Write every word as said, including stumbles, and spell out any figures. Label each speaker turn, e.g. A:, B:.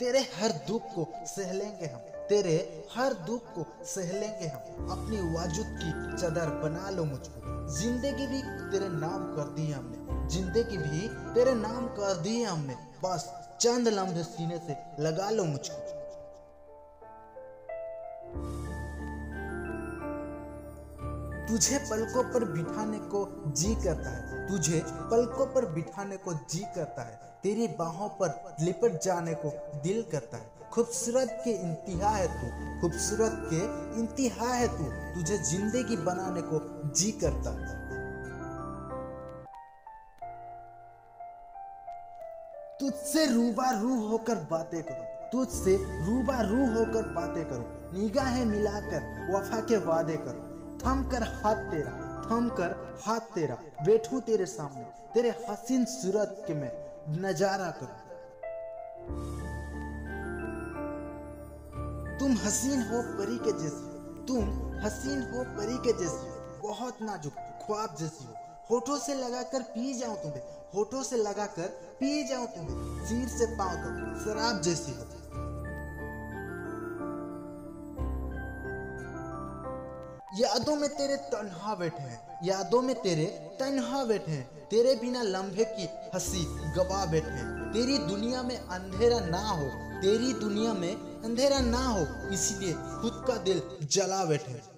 A: तेरे हर दुख को सह लेंगे हम, तेरे हर दुख को सह लेंगे हम। अपनी वाजुद की चादर बना लो मुझको। जिंदगी भी तेरे नाम कर दी हमने, जिंदगी भी तेरे नाम कर दी हमने। बस चंद लम्हे सीने से लगा लो मुझको। तुझे पलकों पर बिठाने को जी करता है, तुझे पलकों पर बिठाने को जी करता है। तेरी बाहों पर लिपट जाने को दिल करता है। खूबसूरत के इंतहा है तू, खूबसूरत के इंतहा है तू। तुझे जिंदगी बनाने को जी करता है। तुझसे रूबरू होकर बातें करो, तुझसे रूबरू होकर बातें करो। निगाहें मिलाकर वफा के वादे करो। थम कर हाथ तेरा, थम कर हाथ तेरा, बैठूं तेरे सामने, तेरे हसीन सूरत के मैं नजारा करूं। तुम हसीन हो परी के जैसी, तुम हसीन हो परी के जैसी, बहुत नाजुक ख्वाब जैसी हो। होठों से लगाकर पी जाऊं तुम्हें, होठों से लगाकर पी जाऊं तुम्हें। सिर से पांव तक शराब जैसी हो। यादों में तेरे तन्हा बैठे हैं, यादों में तेरे तन्हा बैठे हैं। तेरे बिना लम्हे की हंसी गवा बैठे हैं। तेरी दुनिया में अंधेरा ना हो, तेरी दुनिया में अंधेरा ना हो, इसलिए खुद का दिल जला बैठे हैं।